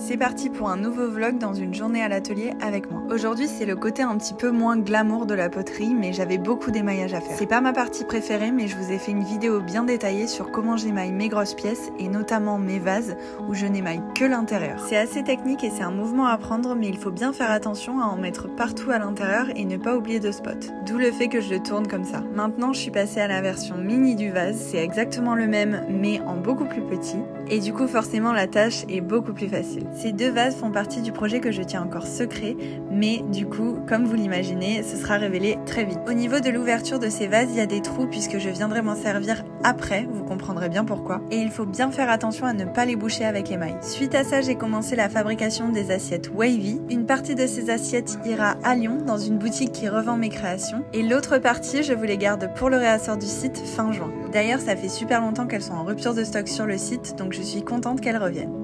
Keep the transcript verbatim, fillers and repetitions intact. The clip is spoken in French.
C'est parti pour un nouveau vlog dans une journée à l'atelier avec moi. Aujourd'hui c'est le côté un petit peu moins glamour de la poterie, mais j'avais beaucoup d'émaillage à faire. C'est pas ma partie préférée, mais je vous ai fait une vidéo bien détaillée sur comment j'émaille mes grosses pièces et notamment mes vases où je n'émaille que l'intérieur. C'est assez technique et c'est un mouvement à prendre, mais il faut bien faire attention à en mettre partout à l'intérieur et ne pas oublier de spot. D'où le fait que je le tourne comme ça. Maintenant je suis passée à la version mini du vase, c'est exactement le même mais en beaucoup plus petit et du coup forcément la tâche est beaucoup plus facile. Ces deux vases font partie du projet que je tiens encore secret, mais du coup, comme vous l'imaginez, ce sera révélé très vite. Au niveau de l'ouverture de ces vases, il y a des trous puisque je viendrai m'en servir après, vous comprendrez bien pourquoi. Et il faut bien faire attention à ne pas les boucher avec émail. Suite à ça, j'ai commencé la fabrication des assiettes Wavy. Une partie de ces assiettes ira à Lyon, dans une boutique qui revend mes créations. Et l'autre partie, je vous les garde pour le réassort du site fin juin. D'ailleurs, ça fait super longtemps qu'elles sont en rupture de stock sur le site, donc je suis contente qu'elles reviennent.